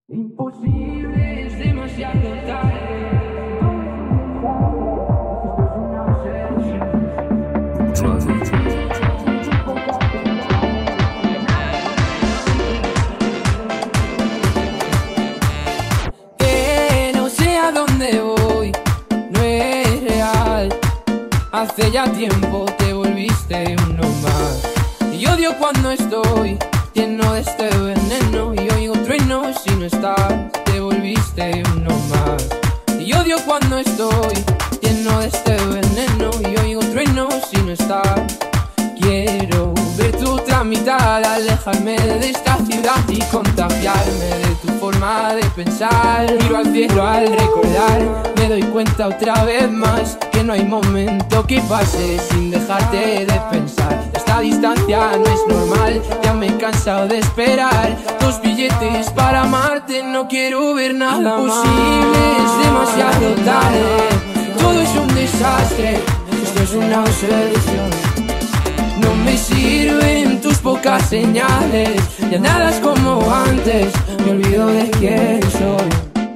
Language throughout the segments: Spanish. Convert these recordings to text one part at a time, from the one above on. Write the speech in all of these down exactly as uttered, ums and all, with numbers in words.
Imposible, es demasiado tarde. Que no sé a dónde voy, no es real. Hace ya tiempo te volviste uno más. Y odio cuando estoy lleno de este veneno y oigo truenos si no estás. Te volviste uno más. Y odio cuando estoy lleno de este veneno y oigo truenos si no estás. Quiero ver tu otra mitad, alejarme de esta ciudad y contagiarme de tu forma de pensar. Miro al cielo al recordar, me doy cuenta otra vez más que no hay momento que pase sin dejarte de pensar. Esta distancia no es normal, ya me he cansado de esperar dos billetes para amarte, no quiero ver nada imposible, es demasiado tarde. Todo es un desastre, esto es una obsesión. No me sirven tus pocas señales, ya nada es como antes, me olvido de quién soy.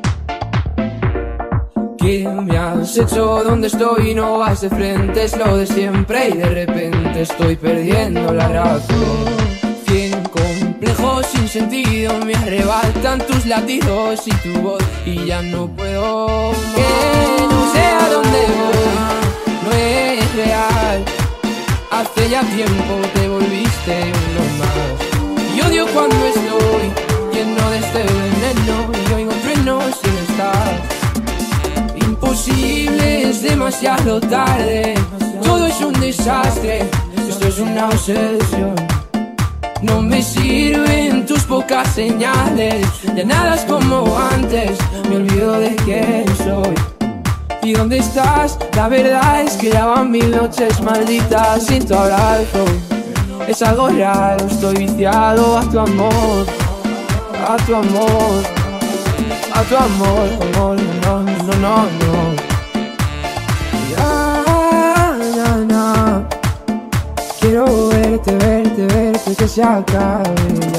¿Qué me has hecho? ¿Dónde estoy? No vas de frente, es lo de siempre y de repente estoy perdiendo la razón. Cien complejos sin sentido me arrebatan tus latidos y tu voz y ya no puedo. Que no sé a dónde voy, no es real. Hace ya tiempo te volviste uno más. Y odio cuando estoy lleno de este veneno y oigo truenos si no estás. Imposible, es demasiado tarde. Todo es un desastre, esto es una obsesión. No me sirven tus pocas señales, ya nada es como antes, me olvido de quién soy. ¿Y dónde estás? La verdad es que ya van mil noches malditas sin tu abrazo. Es algo raro, estoy viciado a tu amor, a tu amor, a tu amor, amor, no, no, no, no. Ya, ya, ya. Quiero verte, verte, verte, que se acabe.